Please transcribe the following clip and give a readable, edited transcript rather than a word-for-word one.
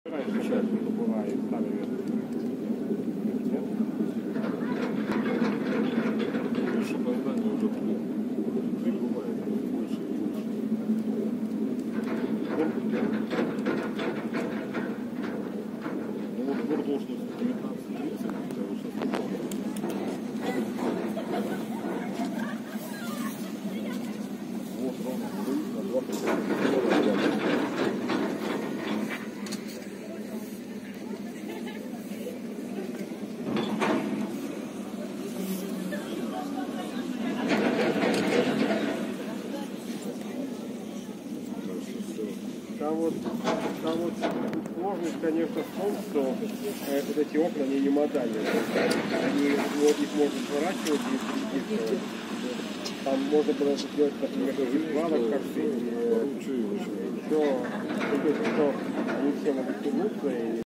Там вот сложность, конечно, в том, что вот эти окна, они не модальные. Они, вот их можно сворачивать и перекидывать. Там можно было сделать, например, валок, как ты, еще, что они все могут тянуться.